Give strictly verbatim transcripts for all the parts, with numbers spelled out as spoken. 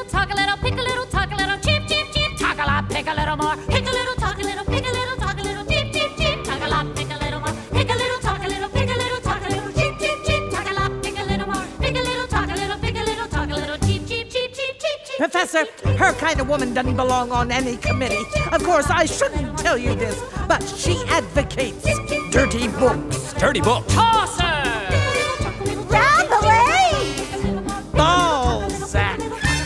little, talk a little, pick a little, talk a little, cheep, cheep, cheep. Talk a lot, pick a little more. Pick a little, talk a little, pick a little, talk a little, cheep, cheep, cheep. Talk a lot, pick a little more. Pick a little, talk a little, pick a little, talk a little, cheep, cheep, cheep. Talk a lot, pick a little more. Pick a little, talk a little, pick a little, talk a little, cheep, cheep, cheep, cheep, cheep, cheep. Professor, her kind of woman doesn't belong on any committee. Of course, I shouldn't tell you this, but she advocates dirty books. Dirty books? Tosser! Balzac!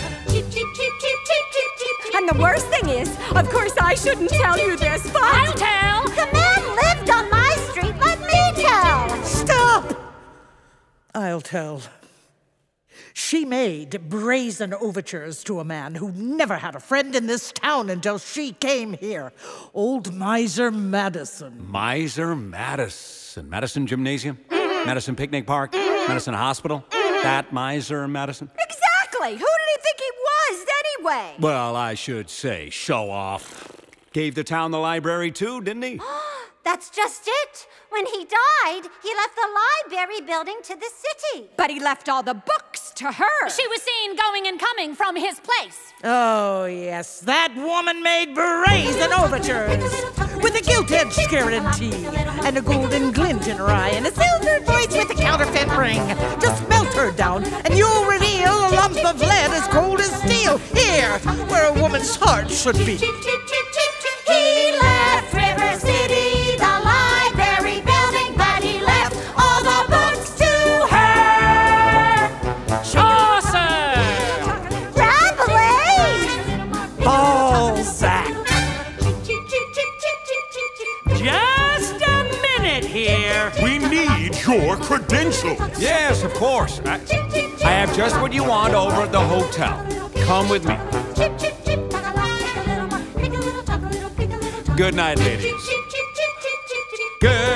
And the worst thing is, of course I shouldn't tell you this, but... I'll tell! The man lived on my street, let me tell! Stop! I'll tell. She made brazen overtures to a man who never had a friend in this town until she came here. Old Miser Madison. Miser Madison. Madison Gymnasium? Madison Picnic Park? Madison Hospital? That Miser Madison? Exactly! Who did he think he was, anyway? Well, I should say, show off. Gave the town the library too, didn't he? That's just it. When he died, he left the library building to the city. But he left all the books to her. She was seen going and coming from his place. Oh, yes, that woman made brazen overtures. With a gilt-edged guarantee, and a golden glint in her eye, and a silver voice with a counterfeit ring. Just melt her down, and you'll reveal a lump of lead as cold as steel. Here, where a woman's heart should be. He left River City, the library building, but he left all the books to her. Chaucer! Rabelais! Balzac! Just a minute here. We need your credentials. Yes, of course. I, I have just what you want over at the hotel. Come with me. Good night, ladies. Good